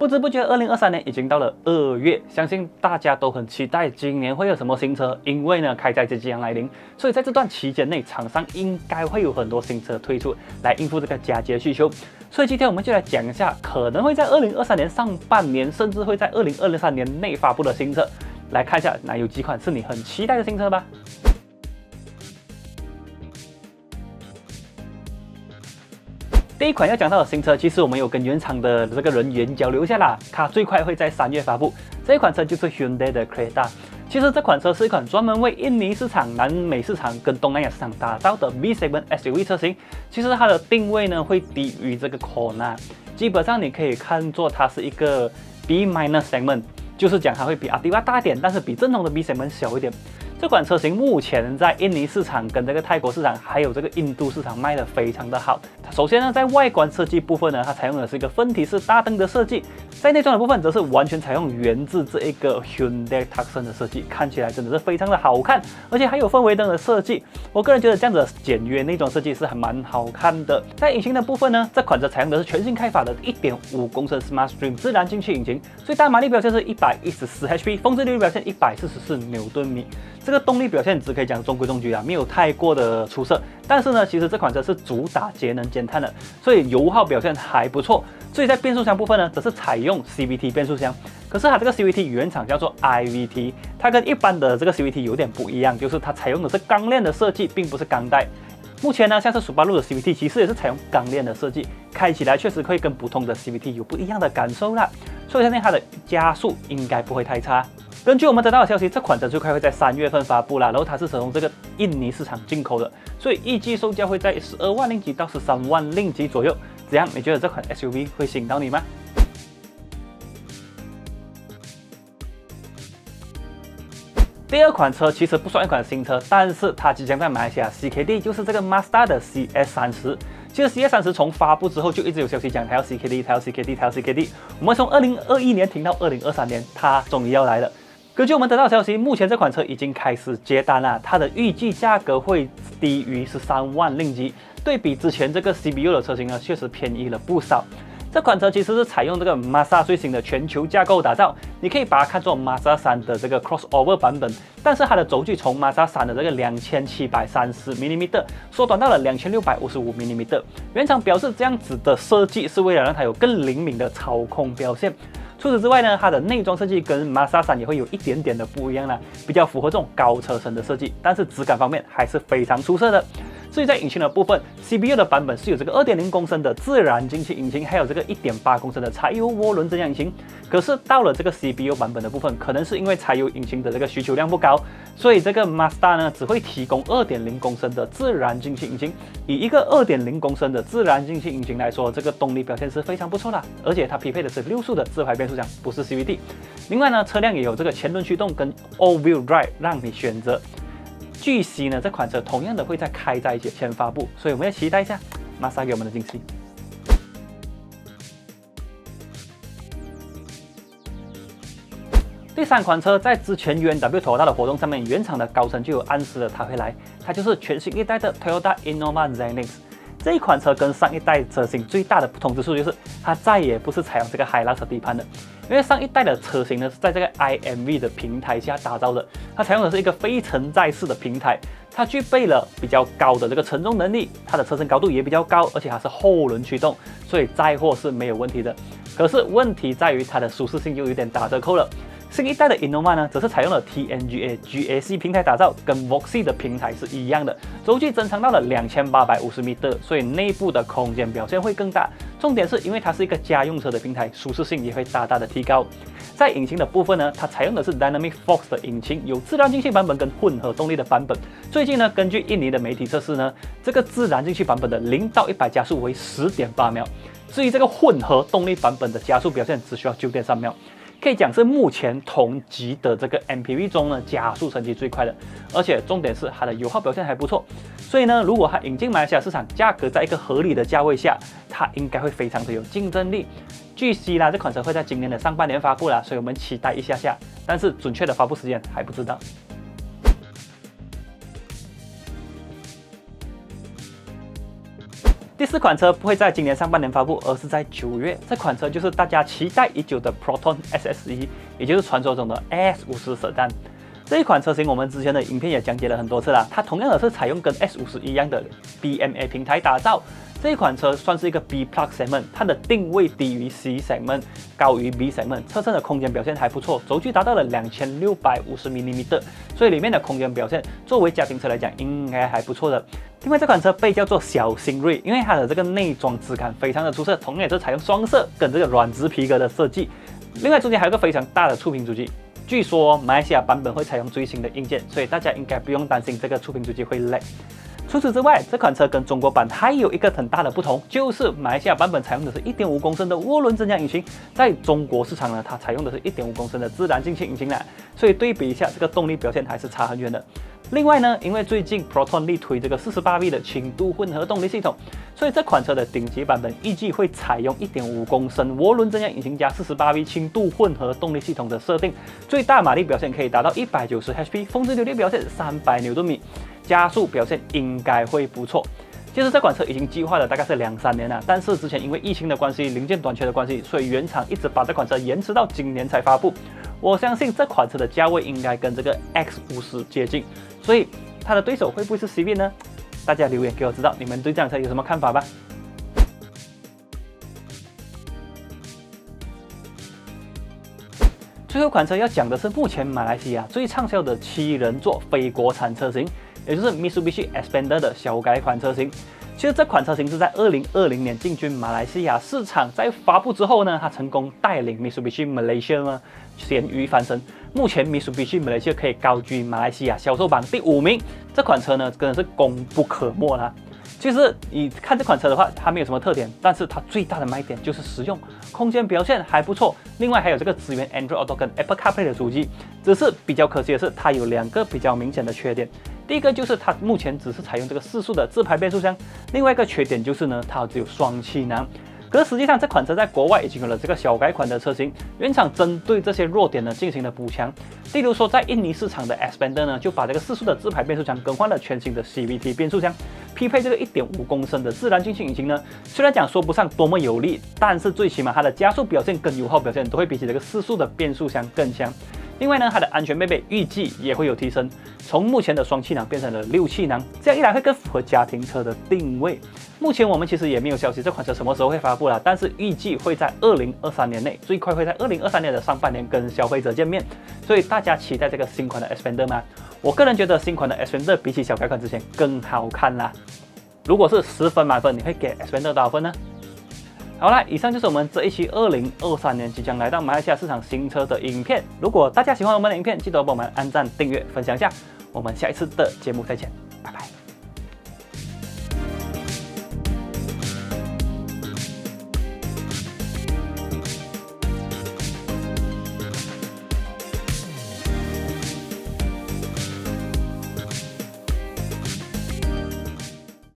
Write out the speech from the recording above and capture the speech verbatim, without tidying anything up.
不知不觉，二零二三年已经到了二月，相信大家都很期待今年会有什么新车，因为呢，开赛即将来临，所以在这段期间内，厂商应该会有很多新车推出来应付这个佳节的需求。所以今天我们就来讲一下，可能会在二零二三年上半年，甚至会在二零二三年内发布的新车，来看一下哪有几款是你很期待的新车吧。 第一款要讲到的新车，其实我们有跟原厂的这个人员交流一下啦，它最快会在三月发布。这一款车就是 Hyundai 的 Creta。其实这款车是一款专门为印尼市场、南美市场跟东南亚市场打造的 B 七 S U V 车型。其实它的定位呢会低于这个 Kona， 基本上你可以看作它是一个 B minus segment， 就是讲它会比 Activa 大一点，但是比正统的 B segment 小一点。 这款车型目前在印尼市场、跟这个泰国市场，还有这个印度市场卖得非常的好。首先呢，在外观设计部分呢，它采用的是一个分体式大灯的设计，在内装的部分则是完全采用源自这一个 Hyundai Tucson 的设计，看起来真的是非常的好看，而且还有氛围灯的设计。我个人觉得这样子的简约内装设计是还蛮好看的。在引擎的部分呢，这款车采用的是全新开发的 一点五公升 Smart Stream 自然进气引擎，最大马力表现是一百一十四 H P， 峰值力表现一百四十四牛顿米。 这个动力表现只可以讲中规中矩啊，没有太过的出色。但是呢，其实这款车是主打节能减碳的，所以油耗表现还不错。所以在变速箱部分呢，则是采用 C V T 变速箱。可是它这个 C V T 原厂叫做 I V T， 它跟一般的这个 C V T 有点不一样，就是它采用的是钢链的设计，并不是钢带。目前呢，像是 Subaru 的 C V T 其实也是采用钢链的设计，开起来确实会跟普通的 C V T 有不一样的感受啦。所以相信它的加速应该不会太差。 根据我们得到的消息，这款车最快会在三月份发布啦，然后它是从这个印尼市场进口的，所以预计售价会在十二万令吉到十三万令吉左右。怎样？你觉得这款 S U V 会吸引到你吗？第二款车其实不算一款新车，但是它即将在马来西亚 C K D， 就是这个 Mazda 的 C S 三十。 其实 C S 三十从发布之后就一直有消息讲它要 C K D， 它要 C K D， 它要 C K D。我们从二零二一年听到二零二三年，它终于要来了。根据我们得到的消息，目前这款车已经开始接单了，它的预计价格会低于十三万令吉，对比之前这个 C B U 的车型呢，确实便宜了不少。 这款车其实是采用这个 Mazda 最新的全球架构打造，你可以把它看作 Mazda 三的这个 crossover 版本，但是它的轴距从 Mazda 三的这个两千七百三十 毫米缩短到了两千六百五十五 毫米。原厂表示这样子的设计是为了让它有更灵敏的操控表现。除此之外呢，它的内装设计跟 Mazda 三也会有一点点的不一样啦，比较符合这种高车身的设计，但是质感方面还是非常出色的。 至于在引擎的部分 ，C B U 的版本是有这个 二点零公升的自然进气引擎，还有这个 一点八公升的柴油涡轮增压引擎。可是到了这个 C B U 版本的部分，可能是因为柴油引擎的这个需求量不高，所以这个 Mazda 呢只会提供 二点零公升的自然进气引擎。以一个 二点零公升的自然进气引擎来说，这个动力表现是非常不错的，而且它匹配的是六速的自排变速箱，不是 C V T。另外呢，车辆也有这个前轮驱动跟 All-Wheel Drive 让你选择。 据悉呢，这款车同样的会在开在节前发布，所以我们要期待一下 Mazda 给我们的惊喜。第三款车在之前 U N W Toyota 的活动上面，原厂的高层就有暗示了它会来，它就是全新一代的 Toyota Innova Zenix。 这一款车跟上一代车型最大的不同之处就是，它再也不是采用这个 Hilux 底盘的，因为上一代的车型呢是在这个 I M V 的平台下打造的，它采用的是一个非承载式的平台，它具备了比较高的这个承重能力，它的车身高度也比较高，而且它是后轮驱动，所以载货是没有问题的。可是问题在于它的舒适性就有点打折扣了。 新一代的 Innova 呢，则是采用了 T N G A G A C 平台打造，跟 Voxy 的平台是一样的，轴距增长到了两千八百五十米，所以内部的空间表现会更大。重点是因为它是一个家用车的平台，舒适性也会大大的提高。在引擎的部分呢，它采用的是 Dynamic Force 的引擎，有自然进气版本跟混合动力的版本。最近呢，根据印尼的媒体测试呢，这个自然进气版本的零到一百加速为 十点八秒，至于这个混合动力版本的加速表现只需要 九点三秒。 可以讲是目前同级的这个 M P V 中呢，加速成绩最快的，而且重点是它的油耗表现还不错。所以呢，如果它引进马来西亚市场，价格在一个合理的价位下，它应该会非常的有竞争力。据悉啦，这款车会在今年的上半年发布啦，所以我们期待一下下，但是准确的发布时间还不知道。第四款车不会在今年上半年发布，而是在九月。这款车就是大家期待已久的 Proton S S E， 也就是传说中的 S 五十 Sedan。这一款车型我们之前的影片也讲解了很多次啦，它同样的是采用跟 S 五十一样的 B M A 平台打造。这一款车算是一个 B Plus segment， 它的定位低于 C segment， 高于 B segment， 车身的空间表现还不错，轴距达到了两千六百五十毫米，所以里面的空间表现作为家庭车来讲应该还不错的。另外这款车被叫做小新锐，因为它的这个内装质感非常的出色，同样也是采用双色跟这个软质皮革的设计。另外中间还有个非常大的触屏主机，据说马来西亚版本会采用最新的硬件，所以大家应该不用担心这个触屏主机会 lag。除此之外，这款车跟中国版还有一个很大的不同，就是马来西亚版本采用的是 一点五公升的涡轮增压引擎，在中国市场呢，它采用的是 一点五公升的自然进气引擎啦，所以对比一下，这个动力表现还是差很远的。另外呢，因为最近 Proton 力推这个 四十八 V 的轻度混合动力系统，所以这款车的顶级版本预计会采用 一点五公升涡轮增压引擎加 四十八 V 轻度混合动力系统的设定，最大马力表现可以达到一百九十 H P， 峰值扭力表现三百牛顿米，加速表现应该会不错。其实这款车已经计划了大概是两三年了，但是之前因为疫情的关系、零件短缺的关系，所以原厂一直把这款车延迟到今年才发布。我相信这款车的价位应该跟这个 X 五十 接近，所以它的对手会不会是 C V 呢？大家留言给我知道，你们对这辆车有什么看法吧。最后一款车要讲的是目前马来西亚最畅销的七人座非国产车型，也就是 Mitsubishi Xpander 的小改款车型。其实这款车型是在二零二零年进军马来西亚市场，在发布之后呢，它成功带领 Mitsubishi Malaysia 呢咸鱼翻身。目前 Mitsubishi Malaysia 可以高居马来西亚销售榜第五名，这款车呢真的是功不可没啦。其实你看这款车的话，它没有什么特点，但是它最大的卖点就是实用，空间表现还不错。另外还有这个支援 Android Auto 跟 Apple CarPlay 的主机，只是比较可惜的是，它有两个比较明显的缺点。第一个就是它目前只是采用这个四速的自排变速箱，另外一个缺点就是呢，它只有双气囊。可是实际上这款车在国外已经有了这个小改款的车型，原厂针对这些弱点呢进行了补强。例如说在印尼市场的 Xpander 呢，就把这个四速的自排变速箱更换了全新的 C V T 变速箱，匹配这个 一点五公升的自然进气引擎呢，虽然讲说不上多么有力，但是最起码它的加速表现跟油耗表现都会比起这个四速的变速箱更香。另外呢，它的安全配备预计也会有提升，从目前的双气囊变成了六气囊，这样一来会更符合家庭车的定位。目前我们其实也没有消息这款车什么时候会发布了，但是预计会在二零二三年内，最快会在二零二三年的上半年跟消费者见面。所以大家期待这个新款的 Xpander 吗？我个人觉得新款的 Xpander 比起小改款之前更好看啦。如果是十分满分，你会给 Xpander 多少分呢？好啦，以上就是我们这一期二零二三年即将来到马来西亚市场新车的影片。如果大家喜欢我们的影片，记得帮我们按赞、订阅、分享一下。我们下一次的节目再见，拜拜。